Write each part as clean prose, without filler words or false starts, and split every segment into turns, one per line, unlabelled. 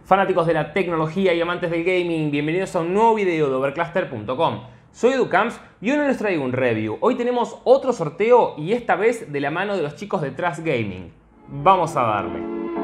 Fanáticos de la tecnología y amantes del gaming, bienvenidos a un nuevo video de Overcluster.com. Soy EduCamps y hoy no les traigo un review. Hoy tenemos otro sorteo y esta vez de la mano de los chicos de Trust Gaming. Vamos a darle.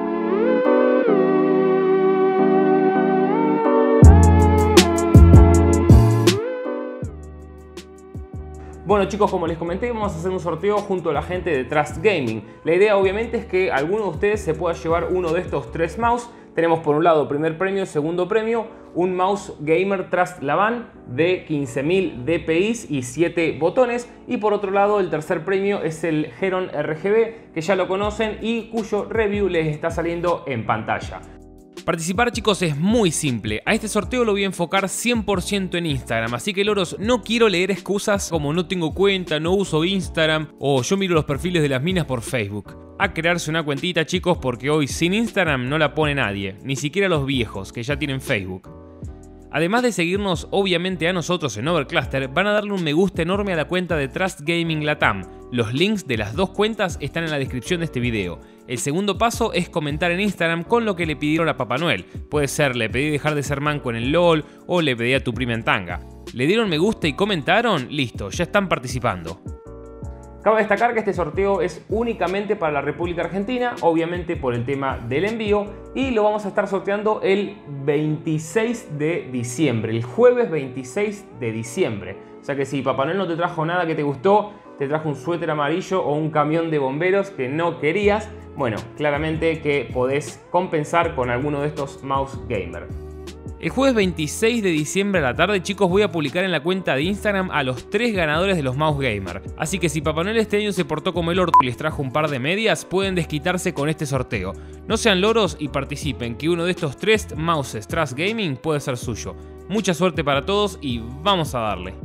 Bueno chicos, como les comenté, vamos a hacer un sorteo junto a la gente de Trust Gaming. La idea obviamente es que alguno de ustedes se pueda llevar uno de estos tres mouse. Tenemos por un lado primer premio, segundo premio, un mouse gamer Trust Laban de 15.000 dpi y 7 botones. Y por otro lado el tercer premio es el Heron RGB, que ya lo conocen y cuyo review les está saliendo en pantalla. Participar chicos es muy simple, a este sorteo lo voy a enfocar 100% en Instagram, así que loros, no quiero leer excusas como no tengo cuenta, no uso Instagram o yo miro los perfiles de las minas por Facebook. A crearse una cuentita chicos, porque hoy sin Instagram no la pone nadie, ni siquiera los viejos que ya tienen Facebook. Además de seguirnos obviamente a nosotros en Overcluster, van a darle un me gusta enorme a la cuenta de Trust Gaming Latam. Los links de las dos cuentas están en la descripción de este video. El segundo paso es comentar en Instagram con lo que le pidieron a Papá Noel. Puede ser, le pedí dejar de ser manco en el LOL o le pedí a tu prima en tanga. ¿Le dieron me gusta y comentaron? Listo, ya están participando. Cabe destacar que este sorteo es únicamente para la República Argentina, obviamente por el tema del envío, y lo vamos a estar sorteando el 26 de diciembre, el jueves 26 de diciembre. O sea que si Papá Noel no te trajo nada que te gustó, te trajo un suéter amarillo o un camión de bomberos que no querías, bueno, claramente que podés compensar con alguno de estos mouse gamer. El jueves 26 de diciembre a la tarde, chicos, voy a publicar en la cuenta de Instagram a los 3 ganadores de los mouse gamer. Así que si Papá Noel este año se portó como el orto y les trajo un par de medias, pueden desquitarse con este sorteo. No sean loros y participen, que uno de estos 3 mouses Trust Gaming puede ser suyo. Mucha suerte para todos y vamos a darle.